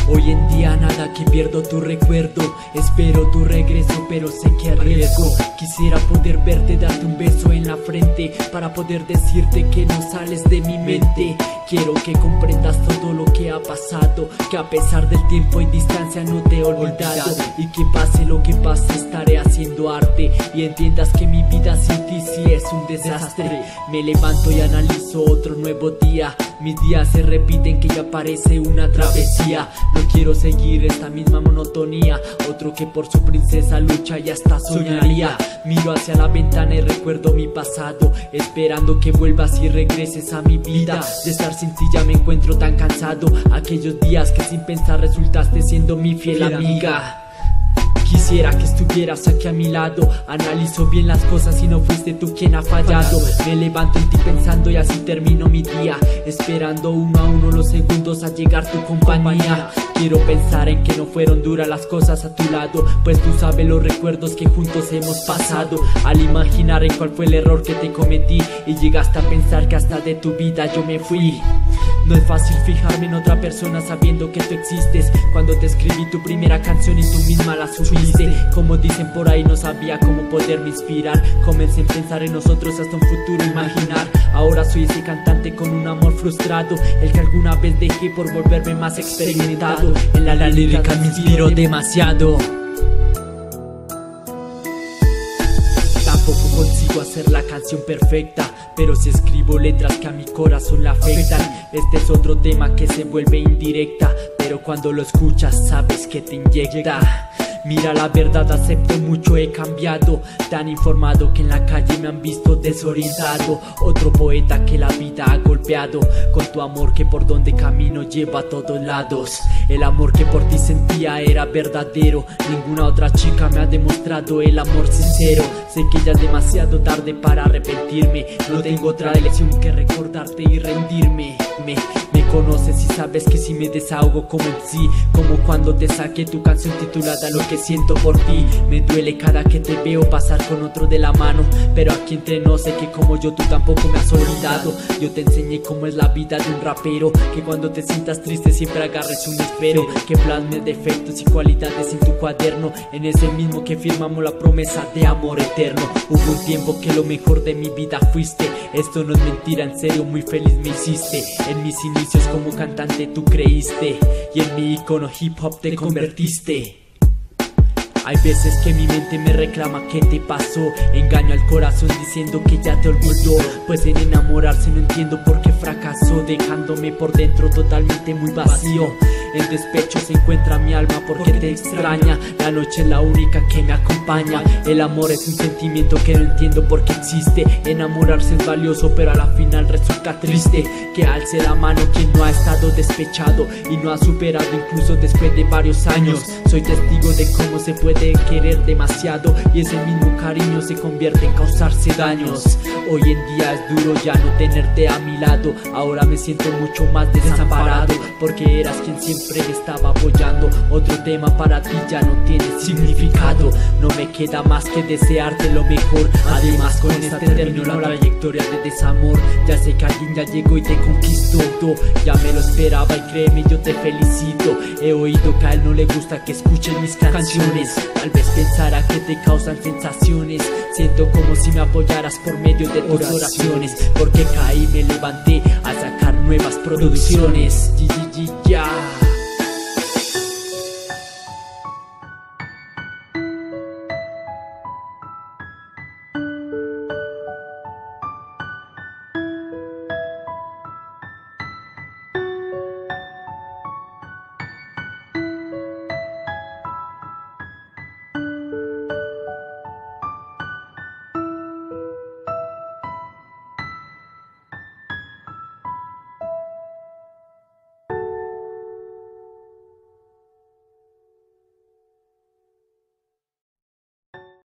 Hoy en día nada que pierdo tu recuerdo. Espero tu regreso pero sé que arriesgo. Quisiera poder verte, darte un beso en la frente para poder decirte que no sales de mi mente. Quiero que comprendas todo lo que ha pasado, que a pesar del tiempo y distancia no te he olvidado. Y que pase lo que pase estaré haciendo arte, y entiendas que mi vida sin ti sí es un desastre. Me levanto y analizo otro nuevo día. Mis días se repiten que ya parece una travesía. No quiero seguir esta misma monotonía. Otro que por su princesa lucha y hasta soñaría. Miro hacia la ventana y recuerdo mi pasado, esperando que vuelvas y regreses a mi vida. De estar sin ti ya me encuentro tan cansado. Aquellos días que sin pensar resultaste siendo mi fiel amiga. Quisiera que estuvieras aquí a mi lado. Analizo bien las cosas y no fuiste tú quien ha fallado. Me levanto en ti pensando y así termino mi día, esperando uno a uno los segundos a llegar tu compañía. Quiero pensar en que no fueron duras las cosas a tu lado, pues tú sabes los recuerdos que juntos hemos pasado. Al imaginar en cuál fue el error que te cometí y llegaste a pensar que hasta de tu vida yo me fui. No es fácil fijarme en otra persona sabiendo que tú existes. Cuando te escribí tu primera canción y tú misma la subiste. Como dicen por ahí, no sabía cómo poderme inspirar. Comencé a pensar en nosotros hasta un futuro imaginar. Ahora soy ese cantante con un amor frustrado, el que alguna vez dejé por volverme más experimentado. En la lírica me inspiro demasiado. Tampoco consigo hacer la canción perfecta, pero si escribo letras que a mi corazón le afectan. Este es otro tema que se vuelve indirecta, pero cuando lo escuchas sabes que te inyecta. Mira, la verdad, acepto mucho, he cambiado. Tan informado que en la calle me han visto desorientado. Otro poeta que la vida ha golpeado, con tu amor que por donde camino lleva a todos lados. El amor que por ti sentía era verdadero. Ninguna otra chica me ha demostrado el amor sincero. Sé que ya es demasiado tarde para arrepentirme. No tengo otra elección que recordarte y rendirme. Me conoces y sabes que si me desahogo como en sí, como cuando te saqué tu canción titulada Lo que siento por ti. Me duele cada que te veo pasar con otro de la mano, pero aquí entre nos sé que como yo tú tampoco me has olvidado. Yo te enseñé cómo es la vida de un rapero, que cuando te sientas triste siempre agarres un espero, que plasmes defectos y cualidades en tu cuaderno, en ese mismo que firmamos la promesa de amor eterno. Hubo un tiempo que lo mejor de mi vida fuiste, esto no es mentira, en serio muy feliz me hiciste. En mis inicios como cantante tú creíste, y en mi icono hip hop te convertiste. Hay veces que mi mente me reclama ¿qué te pasó? Engaño al corazón diciendo que ya te olvidó, pues en enamorarse no entiendo por qué fracasó, dejándome por dentro totalmente muy vacío. En despecho se encuentra mi alma porque te extraña. La noche es la única que me acompaña. El amor es un sentimiento que no entiendo por qué existe. Enamorarse es valioso pero a la final resulta triste. Que alce la mano quien no ha estado despechado y no ha superado incluso después de varios años. Soy testigo de cómo se puede querer demasiado y ese mismo cariño se convierte en causarse daños. Hoy en día es duro ya no tenerte a mi lado. Ahora me siento mucho más desamparado porque eras quien siempre me estaba apoyando. Otro tema para ti ya no tiene significado. No me queda más que desearte lo mejor. Además con esta terminó la trayectoria de desamor. Ya sé que alguien ya llegó y te conquistó. Ya me lo esperaba y créeme yo te felicito. He oído que a él no le gusta que escuchen mis canciones. Tal vez pensará que te causan sensaciones. Siento como si me apoyaras por medio de tus oraciones, porque caí, me levanté a sacar nuevas producciones. Ya.